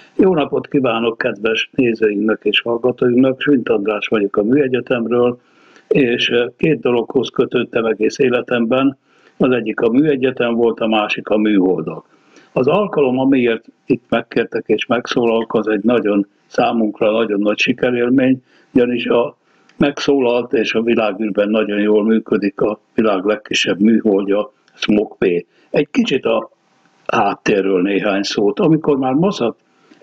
Jó napot kívánok kedves nézőinknek és hallgatóinknak, Sünt András vagyok a Műegyetemről, és két dologhoz kötöttem egész életemben. Az egyik a Műegyetem volt, a másik a műholdak. Az alkalom, amiért itt megkértek és megszólalok, az egy számunkra nagyon nagy sikerélmény, ugyanis a megszólalt és a világűrben nagyon jól működik a világ legkisebb műholdja, Smog P. Egy kicsit a háttérről néhány szót. Amikor már Mossad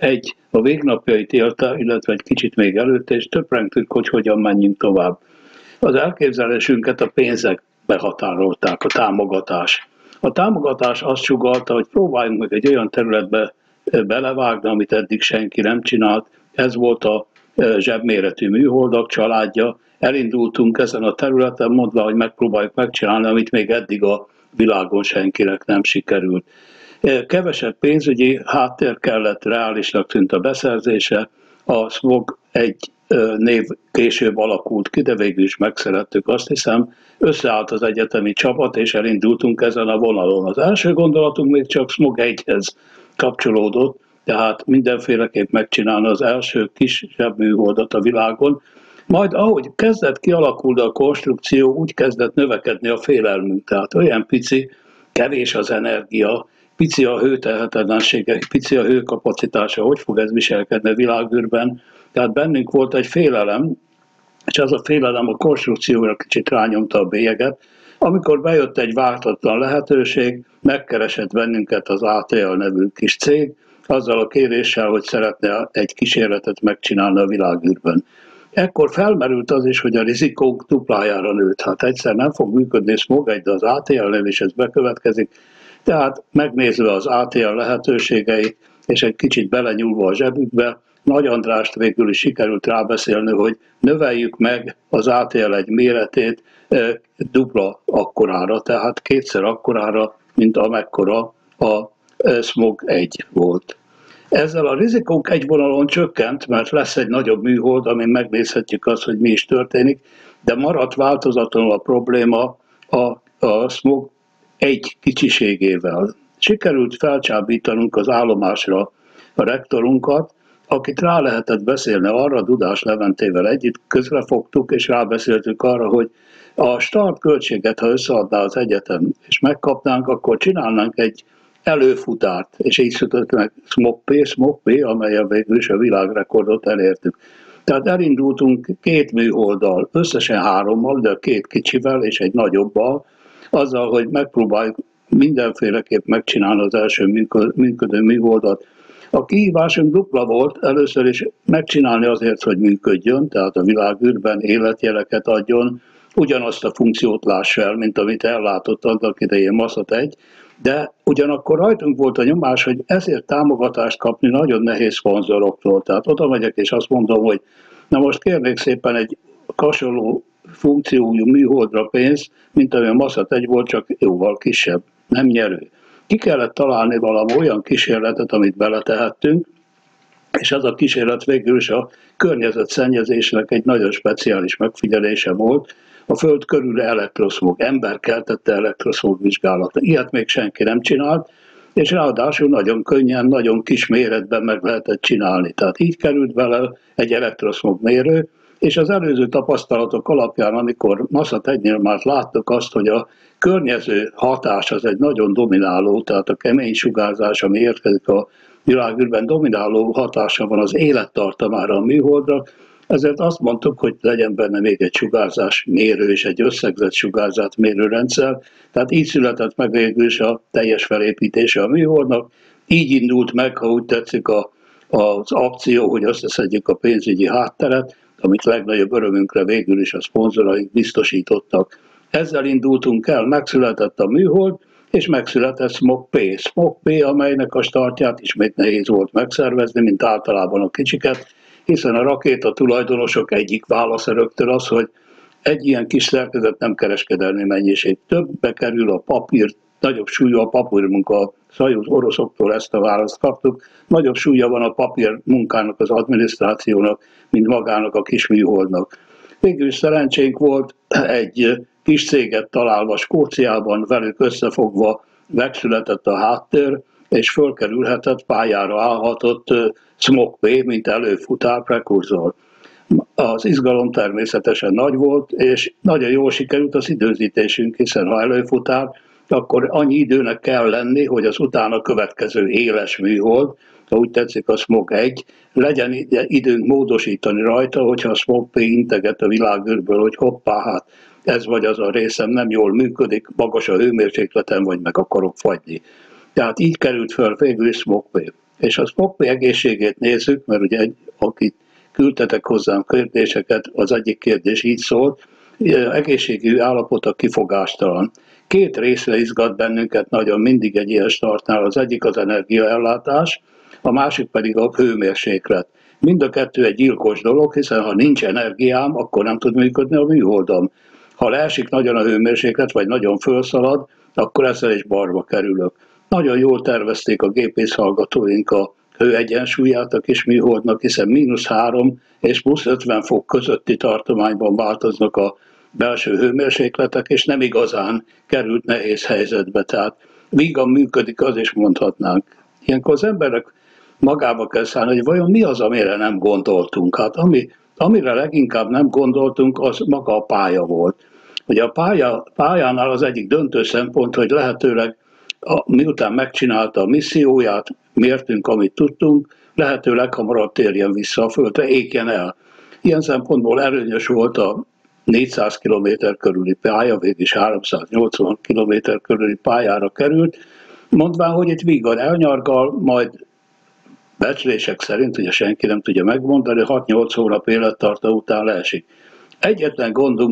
a végnapjait élte, illetve egy kicsit még előtte, és töprengtünk, hogy hogyan menjünk tovább. Az elképzelésünket a pénzek behatárolták, a támogatás. A támogatás azt sugallta, hogy próbáljunk meg egy olyan területbe belevágni, amit eddig senki nem csinált. Ez volt a zsebméretű műholdak családja. Elindultunk ezen a területen, mondva, hogy megpróbáljuk megcsinálni, amit még eddig a világon senkinek nem sikerült. Kevesebb pénzügyi háttér kellett, reálisnak tűnt a beszerzése, a Smog egy név később alakult ki, de végül is megszerettük, azt hiszem. Összeállt az egyetemi csapat, és elindultunk ezen a vonalon. Az első gondolatunk még csak Smog 1-hez kapcsolódott, tehát mindenféleképp megcsinálni az első kisebb műholdat a világon. Majd ahogy kezdett kialakulni a konstrukció, úgy kezdett növekedni a félelmünk, tehát olyan pici, kevés az energia, pici a hőtehetetlensége, pici a hőkapacitása, hogy fog ez viselkedni a világűrben. Tehát bennünk volt egy félelem, és az a félelem a konstrukcióra kicsit rányomta a bélyeget. Amikor bejött egy vártatlan lehetőség, megkeresett bennünket az ATL nevű kis cég, azzal a kéréssel, hogy szeretne egy kísérletet megcsinálni a világűrben. Ekkor felmerült az is, hogy a rizikók duplájára nőtt. Hát egyszer nem fog működni Smog 1, de az ATL-nél is ez bekövetkezik. Tehát megnézve az ATL lehetőségeit, és egy kicsit belenyúlva a zsebükbe, Nagy Andrást végül is sikerült rábeszélni, hogy növeljük meg az ATL egy méretét dupla akkorára, tehát kétszer akkorára, mint amekkora a Smog 1 volt. Ezzel a rizikónk egy vonalon csökkent, mert lesz egy nagyobb műhold, amin megnézhetjük azt, hogy mi is történik, de maradt változatlanul a probléma a Smog 1 kicsiségével. Sikerült felcsábítanunk az állomásra a rektorunkat, akit rá lehetett beszélni arra, Dudás Leventével együtt közrefogtuk, és rábeszéltük arra, hogy a startköltséget, ha összeadná az egyetem, és megkapnánk, akkor csinálnánk egy előfutárt, és így született meg Smog P, amelyen végül is a világrekordot elértük. Tehát elindultunk 2 műholddal, összesen 3-mal, de 2 kicsivel és egy nagyobbal, azzal, hogy megpróbáljuk mindenféleképp megcsinálni az első működő műholdat. A kihívásunk dupla volt, először is megcsinálni azért, hogy működjön, tehát a világűrben életjeleket adjon, ugyanazt a funkciót lássa el, mint amit ellátott annak idején Mossad 1, de ugyanakkor rajtunk volt a nyomás, hogy ezért támogatást kapni nagyon nehéz szponzoroktól. Tehát oda megyek és azt mondom, hogy na most kérnék szépen egy hasonló funkciójú műholdra pénzt, mint ami a Mossad 1 volt, csak jóval kisebb, nem nyerő. Ki kellett találni valami olyan kísérletet, amit beletehettünk, és ez a kísérlet végül is a környezetszennyezésnek egy nagyon speciális megfigyelése volt, a Föld körüli elektroszmog, emberkeltette elektroszmog vizsgálata. Ilyet még senki nem csinált, és ráadásul nagyon könnyen, nagyon kis méretben meg lehetett csinálni. Tehát így került bele egy elektroszmog mérő, és az előző tapasztalatok alapján, amikor Mossad 1-nél már láttuk azt, hogy a környező hatás az egy nagyon domináló, tehát a kemény sugárzás, ami érkezik a világűrben, domináló hatása van az élettartamára a műholdra, ezért azt mondtuk, hogy legyen benne még egy sugárzás mérő és egy összegzett sugárzat mérő rendszer, tehát így született meg végül is a teljes felépítése a műholdnak, így indult meg, ha úgy tetszik, az akció, hogy összeszedjük a pénzügyi hátteret, amit legnagyobb örömünkre végül is a szponzoraink biztosítottak. Ezzel indultunk el, megszületett a műhold, és megszületett Smog P. Smog P, amelynek a startját ismét nehéz volt megszervezni, mint általában a kicsiket, hiszen a rakéta tulajdonosok egyik válasz rögtön az, hogy egy ilyen kis szerkezet nem kereskedelmi mennyiség. Többbe kerül a papír, nagyobb súlyú a papírmunka, a Szajuz oroszoktól ezt a választ kaptuk, nagyobb súlya van a papírmunkának, az adminisztrációnak, mint magának a kis műholdnak. Végül is szerencsénk volt, egy kis céget találva Skóciában, velük összefogva megszületett a háttér, és fölkerülhetett, pályára állhatott Smog P, mint előfutár, prekurzor. Az izgalom természetesen nagy volt, és nagyon jól sikerült az időzítésünk, hiszen ha előfutár, akkor annyi időnek kell lenni, hogy az utána következő éles műhold, ha úgy tetszik a Smog 1, legyen időnk módosítani rajta, hogyha a Smog P integet a világűrből, hogy hoppá, hát ez vagy az a részem nem jól működik, magas a hőmérsékleten, vagy meg akarok fagyni. Tehát így került fel végül is Smog P. És a Smog P egészségét nézzük, mert ugye akit küldtetek hozzám kérdéseket, az egyik kérdés így szólt, egészségügyi állapota kifogástalan. Két részre izgat bennünket nagyon mindig egy ilyen startnál, az egyik az energiaellátás, a másik pedig a hőmérséklet. Mind a kettő egy gyilkos dolog, hiszen ha nincs energiám, akkor nem tud működni a műholdam. Ha leesik nagyon a hőmérséklet, vagy nagyon fölszalad, akkor ezzel is barba kerülök. Nagyon jól tervezték a gépészhallgatóink a hő egyensúlyát a kis műholdnak, hiszen -3 és +50 fok közötti tartományban változnak a belső hőmérsékletek, és nem igazán került nehéz helyzetbe. Tehát vígan működik, az is mondhatnánk. Ilyenkor az emberek magába kell szállni, hogy vajon mi az, amire nem gondoltunk. Hát amire leginkább nem gondoltunk, az maga a pálya volt. Ugye a pályánál az egyik döntő szempont, hogy lehetőleg miután megcsinálta a misszióját, mértünk, amit tudtunk, lehető leghamarabb térjen vissza a Földre, égjen el. Ilyen szempontból előnyös volt a 400 km körüli pálya, végig 380 km körüli pályára került, mondván, hogy itt vígan elnyargal, majd becslések szerint, ugye senki nem tudja megmondani, 6-8 hónap élettartó után leesik. Egyetlen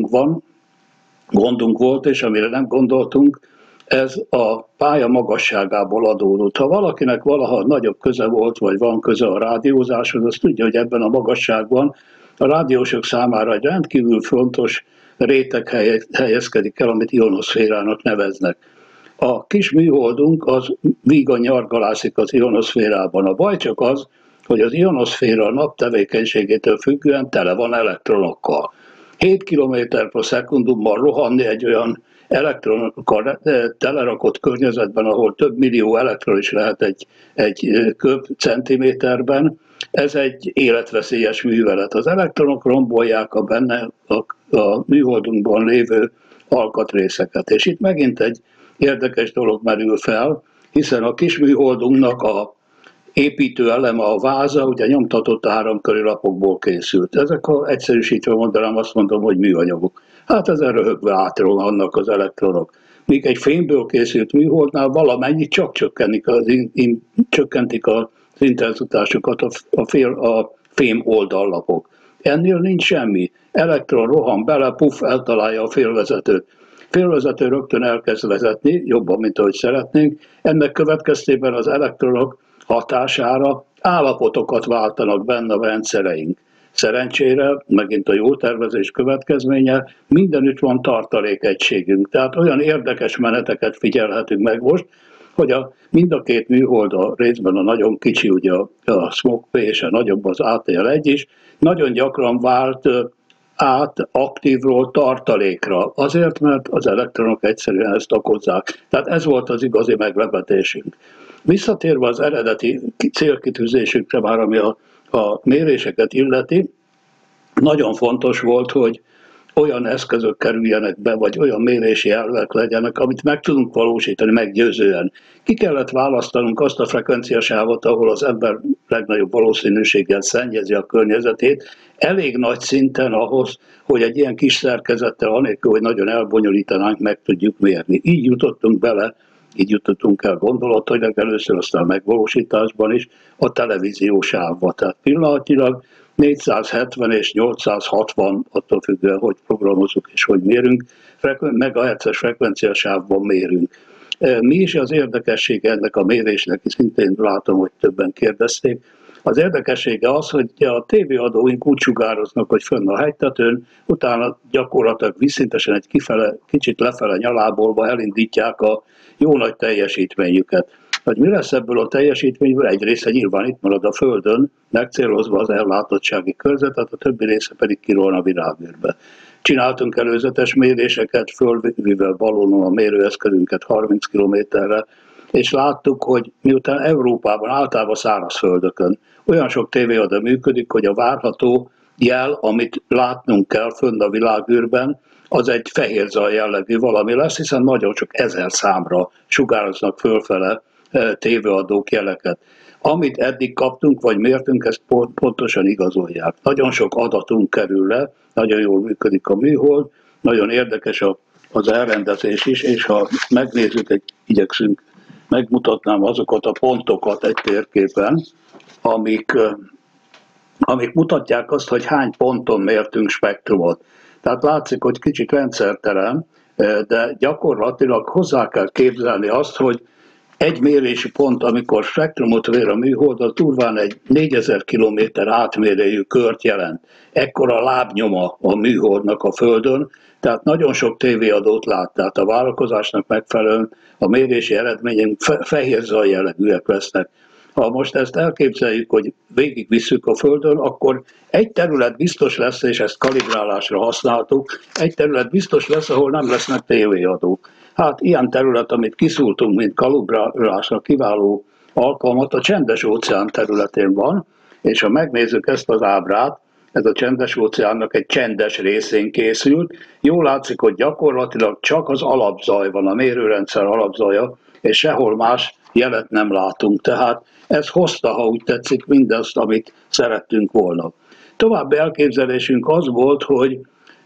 gondunk volt, és amire nem gondoltunk, ez a pálya magasságából adódott. Ha valakinek valaha nagyobb köze volt, vagy van köze a rádiózáshoz, az tudja, hogy ebben a magasságban a rádiósok számára egy rendkívül fontos réteg helyezkedik el, amit ionoszférának neveznek. A kis műholdunk az vígan nyargalászik az ionoszférában. A baj csak az, hogy az ionoszféra a nap tevékenységétől függően tele van elektronokkal. 7 km/s rohanni egy olyan elektronokkal telerakott környezetben, ahol több millió elektron is lehet egy köbcentiméterben, ez egy életveszélyes művelet. Az elektronok rombolják a benne a műholdunkban lévő alkatrészeket. És itt megint egy érdekes dolog merül fel, hiszen a kis műholdunknak a építő eleme, a váza, ugye nyomtatott áramköri lapokból készült. Ezek egyszerűsítve mondanám, azt mondom, hogy műanyagok. Hát ezen röhögve átrohannak az elektronok. Míg egy fémből készült műholdnál valamennyit csak csökkentik az intenzitásukat a fém oldallapok. Ennél nincs semmi. Elektron rohan bele, puff, eltalálja a félvezetőt. Félvezető rögtön elkezd vezetni, jobban, mint ahogy szeretnénk. Ennek következtében az elektronok hatására állapotokat váltanak benne a rendszereink. Szerencsére, megint a jó tervezés következménye, mindenütt van tartalékegységünk. Tehát olyan érdekes meneteket figyelhetünk meg most, hogy mind a két műhold, a részben a nagyon kicsi, ugye a Smog P és a nagyobb az ATL1 is, nagyon gyakran vált át aktívról tartalékra, azért, mert az elektronok egyszerűen ezt okozzák. Tehát ez volt az igazi meglepetésünk. Visszatérve az eredeti célkitűzésünkre már, ami a méréseket illeti, nagyon fontos volt, hogy olyan eszközök kerüljenek be, vagy olyan mérési elvek legyenek, amit meg tudunk valósítani meggyőzően. Ki kellett választanunk azt a frekvenciasávot, ahol az ember legnagyobb valószínűséggel szennyezi a környezetét, elég nagy szinten ahhoz, hogy egy ilyen kis szerkezettel, anélkül, hogy nagyon elbonyolítanánk, meg tudjuk mérni. Így jutottunk el gondolatilag először, aztán megvalósításban is a televíziós sávba. Tehát pillanatilag 470 és 860, attól függően, hogy programozunk és hogy mérünk, megahertzes frekvenciasávban mérünk. Mi is az érdekessége ennek a mérésnek, szintén látom, hogy többen kérdezték. Az érdekessége az, hogy a tévéadóink úgy sugároznak, hogy fönn a hegytetőn, utána gyakorlatilag vízszintesen kicsit lefele nyalábolva elindítják a jó nagy teljesítményüket. Hogy mi lesz ebből a teljesítményből? Egy része nyilván itt marad a Földön, megcélozva az ellátottsági körzetet, a többi része pedig kirolna a világűrbe. Csináltunk előzetes méréseket, fölvivel balonon a mérőeszközünket 30 km-re, és láttuk, hogy miután Európában, általában szárazföldökön olyan sok tévéadó működik, hogy a várható jel, amit látnunk kell fönn a világűrben, az egy fehér zaj jellegű valami lesz, hiszen nagyon sok ezer számra sugároznak fölfele tévéadók jeleket. Amit eddig kaptunk, vagy mértünk, ezt pontosan igazolják. Nagyon sok adatunk kerül le, nagyon jól működik a műhold, nagyon érdekes az elrendezés is, és ha megnézzük, igyekszünk, megmutatnám azokat a pontokat egy térképen, amik mutatják azt, hogy hány ponton mértünk spektrumot. Tehát látszik, hogy kicsit rendszertelen, de gyakorlatilag hozzá kell képzelni azt, hogy egy mérési pont, amikor spektrumot mér a műhold, az durván egy 4000 km átmérőjű kört jelent. Ekkora lábnyoma a műholdnak a Földön, tehát nagyon sok tévéadót lát, tehát a várakozásnak megfelelően a mérési eredmények fehér zaj jellegűek lesznek. Ha most ezt elképzeljük, hogy végigvisszük a Földön, akkor egy terület biztos lesz, és ezt kalibrálásra használtuk, egy terület biztos lesz, ahol nem lesznek tévéadók. Hát ilyen terület, amit kiszúrtunk, mint kalibrálásra kiváló alkalmat, a Csendes-óceán területén van, és ha megnézzük ezt az ábrát, ez a Csendes-óceánnak egy csendes részén készült, jól látszik, hogy gyakorlatilag csak az alapzaj van, a mérőrendszer alapzaja, és sehol más jelet nem látunk. Tehát ez hozta, ha úgy tetszik, mindazt, amit szerettünk volna. További elképzelésünk az volt, hogy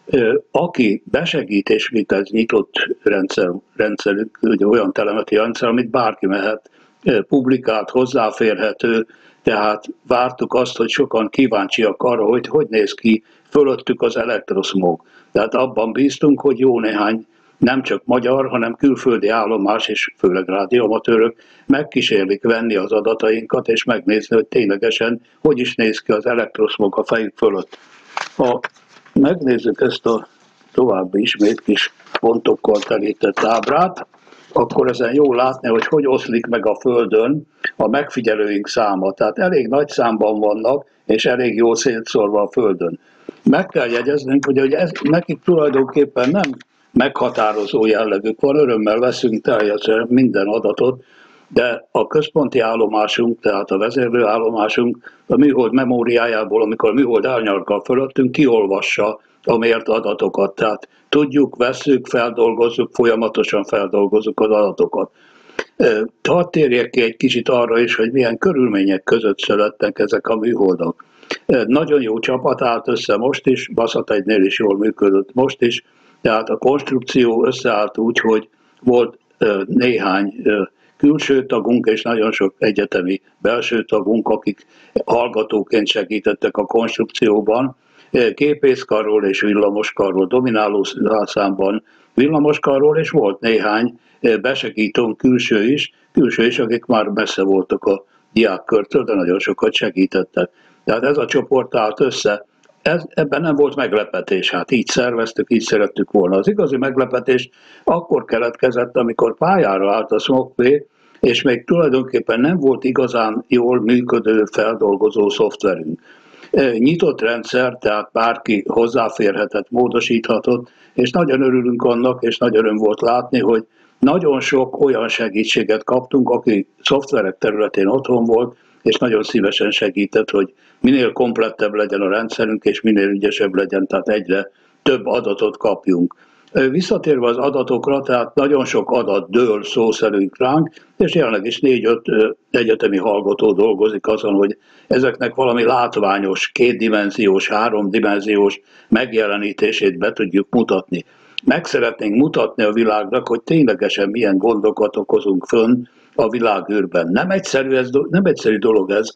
aki besegít, és mint ez nyitott rendszer, ugye olyan telemetriai rendszer, amit bárki mehet, publikált, hozzáférhető, tehát vártuk azt, hogy sokan kíváncsiak arra, hogy néz ki fölöttük az elektroszmog. Tehát abban bíztunk, hogy jó néhány nem csak magyar, hanem külföldi állomás és főleg rádióamatőrök megkísérlik venni az adatainkat, és megnézni, hogy ténylegesen hogy is néz ki az elektroszmog a fejük fölött. Ha megnézzük ezt a további ismét kis pontokkal telített ábrát, akkor ezen jól látni, hogy oszlik meg a Földön a megfigyelőink száma. Tehát elég nagy számban vannak, és elég jól szétszórva a Földön. Meg kell jegyeznünk, hogy ez nekik tulajdonképpen nem meghatározó jellegük van, örömmel veszünk teljesen minden adatot, de a központi állomásunk, tehát a vezérlőállomásunk a műhold memóriájából, amikor a műhold elnyargal fölöttünk, kiolvassa a mért adatokat. Tehát tudjuk, vesszük, feldolgozzuk, folyamatosan feldolgozzuk az adatokat. Hadd térjek ki egy kicsit arra is, hogy milyen körülmények között születtek ezek a műholdak. Nagyon jó csapat állt össze most is, Bassat 1-nél is jól működött most is, tehát a konstrukció összeállt úgy, hogy volt néhány külső tagunk és nagyon sok egyetemi belső tagunk, akik hallgatóként segítettek a konstrukcióban. Gépészkarról és villamoskarról, domináló számban villamoskarról, és volt néhány besegítőnk külső is, akik már messze voltak a diákkörtől, de nagyon sokat segítettek. Tehát ez a csoport állt össze. Ebben nem volt meglepetés, hát így szerveztük, így szerettük volna. Az igazi meglepetés akkor keletkezett, amikor pályára állt a SMOKV, és még tulajdonképpen nem volt igazán jól működő feldolgozó szoftverünk. Nyitott rendszer, tehát bárki hozzáférhetett, módosíthatott, és nagyon örülünk annak, és nagy öröm volt látni, hogy nagyon sok olyan segítséget kaptunk, aki szoftverek területén otthon volt, és nagyon szívesen segített, hogy minél komplettebb legyen a rendszerünk, és minél ügyesebb legyen, tehát egyre több adatot kapjunk. Visszatérve az adatokra, tehát nagyon sok adat dől szó szerint ránk, és jelenleg is 4-5 egyetemi hallgató dolgozik azon, hogy ezeknek valami látványos, kétdimenziós, háromdimenziós megjelenítését be tudjuk mutatni. Meg szeretnénk mutatni a világnak, hogy ténylegesen milyen gondokat okozunk fönn a világűrben. Nem egyszerű dolog ez.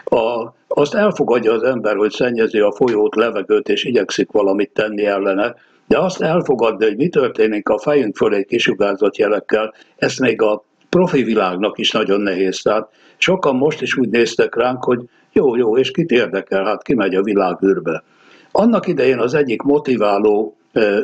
Azt elfogadja az ember, hogy szennyezi a folyót, levegőt, és igyekszik valamit tenni ellene, de azt elfogadni, hogy mi történik a fejünk fölé kisugárzott jelekkel, ezt még a profi világnak is nagyon nehéz. Tehát sokan most is úgy néztek ránk, hogy jó, és kit érdekel, hát kimegy a világűrbe. Annak idején az egyik motiváló,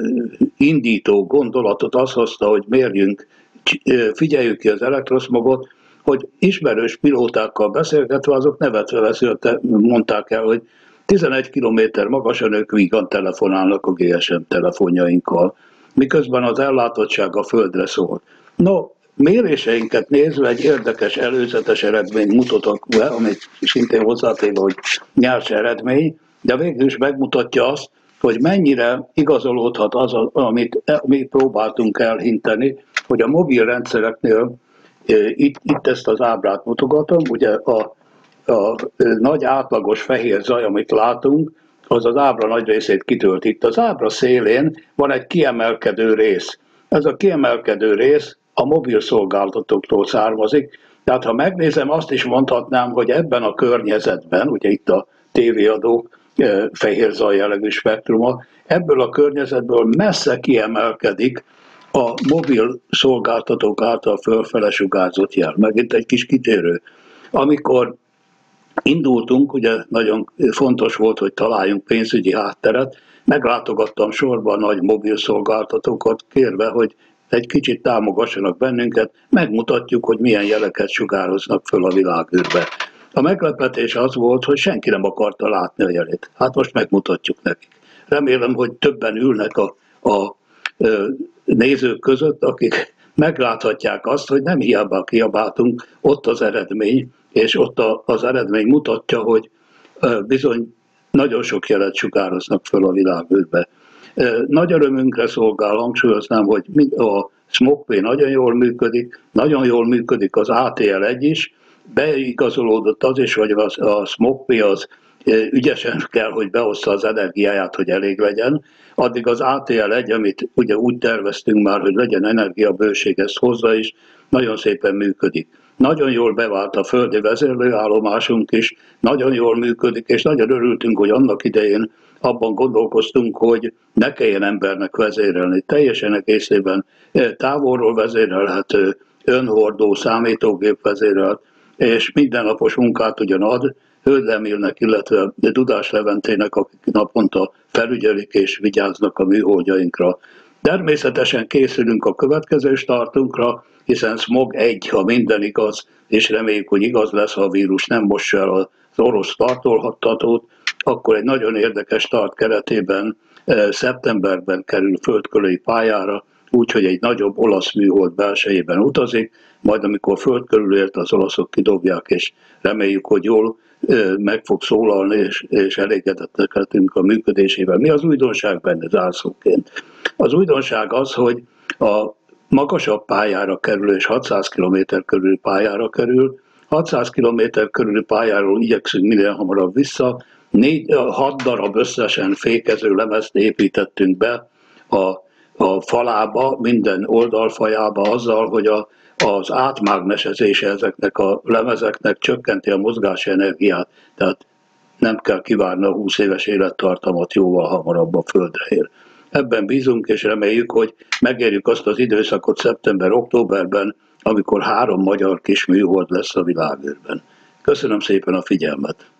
indító gondolatot az hozta, hogy mérjünk, figyeljük ki az elektroszmogot, hogy ismerős pilótákkal beszélgetve, azok nevetve mondták el, hogy 11 kilométer magasan ők vígan telefonálnak a GSM telefonjainkkal, miközben az ellátottság a Földre szól. No, méréseinket nézve egy érdekes előzetes eredményt mutatok be, amit szintén hozzátéve, hogy nyers eredmény, de végül is megmutatja azt, hogy mennyire igazolódhat az, amit mi próbáltunk elhinteni, hogy a mobil rendszereknél, itt ezt az ábrát mutogatom, ugye a nagy átlagos fehér zaj, amit látunk, az az ábra nagy részét kitölt. Itt az ábra szélén van egy kiemelkedő rész. Ez a kiemelkedő rész a mobil szolgáltatóktól származik. Tehát ha megnézem, azt is mondhatnám, hogy ebben a környezetben, ugye itt a tévéadók fehér zajjellegű spektruma, ebből a környezetből messze kiemelkedik a mobil szolgáltatók által fölfele sugárzott jel. Megint egy kis kitérő. Amikor indultunk, ugye nagyon fontos volt, hogy találjunk pénzügyi hátteret, meglátogattam sorban nagy mobil szolgáltatókat, kérve, hogy egy kicsit támogassanak bennünket, megmutatjuk, hogy milyen jeleket sugároznak föl a világűrbe. A meglepetés az volt, hogy senki nem akarta látni a jelét. Hát most megmutatjuk nekik. Remélem, hogy többen ülnek a nézők között, akik megláthatják azt, hogy nem hiába kiabáltunk, ott az eredmény, és ott az eredmény mutatja, hogy bizony nagyon sok jelet sugároznak föl a világűrbe. Nagy örömünkre szolgál, hangsúlyoznám, hogy a SMOKV nagyon jól működik az ATL1 is, beigazolódott az is, hogy a SMOKV az ügyesen kell, hogy beossza az energiáját, hogy elég legyen. Addig az ATL1, amit ugye úgy terveztünk már, hogy legyen energiabőség, ezt hozza is, nagyon szépen működik. Nagyon jól bevált a földi vezérlőállomásunk is, nagyon jól működik, és nagyon örültünk, hogy annak idején abban gondolkoztunk, hogy ne kelljen embernek vezérelni. Teljesen egészében távolról vezérelhető, önhordó, számítógép vezérelt, és mindennapos munkát ugyan ad, Hölgy Emilnek, illetve Dudás Leventének, akik naponta felügyelik és vigyáznak a műholdjainkra. Természetesen készülünk a következő startunkra, hiszen SMOG 1, ha minden igaz, és reméljük, hogy igaz lesz, ha a vírus nem mossa el az orosz startolhattatót, akkor egy nagyon érdekes start keretében szeptemberben kerül földkörüli pályára, úgyhogy egy nagyobb olasz műhold belsejében utazik, majd amikor föld körül ért, az olaszok kidobják, és reméljük, hogy jól meg fog szólalni, és elégedettek lettünk a működésével. Mi az újdonság benne zárszóként? Az újdonság az, hogy a magasabb pályára kerül, és 600 km körüli pályára kerül. 600 km körüli pályáról igyekszünk minél hamarabb vissza. 6 darab összesen fékező lemezt építettünk be a falába, minden oldalfajába azzal, hogy az átmágnesezése ezeknek a lemezeknek csökkenti a mozgási energiát, tehát nem kell kivárni a 20 éves élettartamot, jóval hamarabb a földre ér. Ebben bízunk, és reméljük, hogy megérjük azt az időszakot szeptember-októberben, amikor 3 magyar kis műhold lesz a világűrben. Köszönöm szépen a figyelmet!